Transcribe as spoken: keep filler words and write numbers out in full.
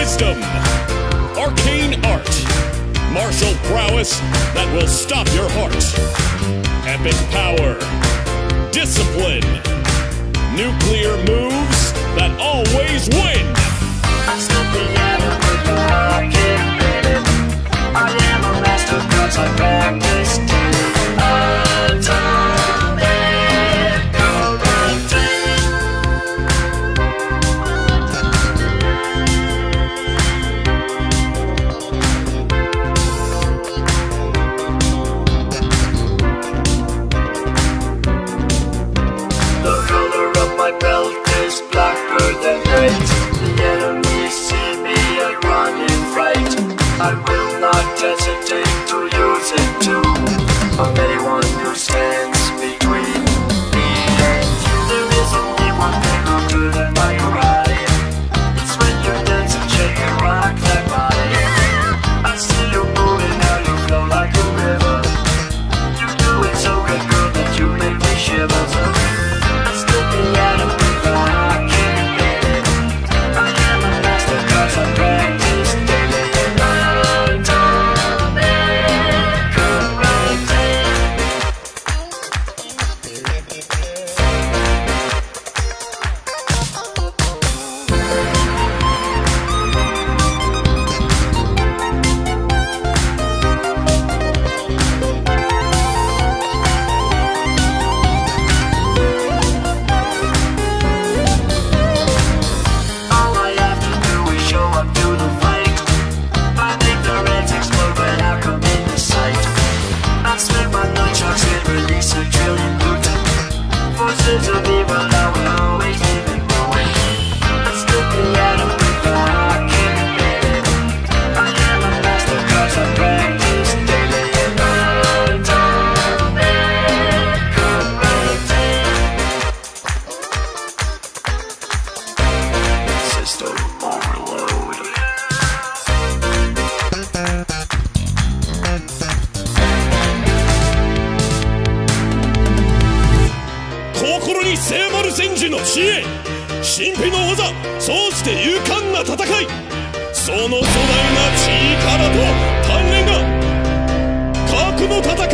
wisdom, arcane art, martial prowess that will stop your heart, epic power, discipline, nuclear moves that always win. I'm still the enemy, but I can't beat it. I am a master cause I practice daily. Atomic karate. The color of my belt is blacker than night. The enemy see me and run in fright. I will not hesitate to use it too. Of anyone who stands between me and you. There is only one thing I'm good at my karate. It's when you dance and shake and rock that body. I see you moving, how you flow like a river. You do it so good, girl, that you make me shiver. I still be enemy, but I can't beat it. I am a master cause I practice daily. Atomic karate. All I have to do is show up to the fight. I make their heads explode when I come into sight. I swing my nunchucks and release a trillion Newton. Forces of evil, I will always leave it going. I still be enemy, but I can't beat it. I am a master cause I practice daily. Atomic karate. System overload. 心に迫る戦時の知恵、神秘の技、そうして勇敢な戦い、その壮大な力と鍛錬が核の戦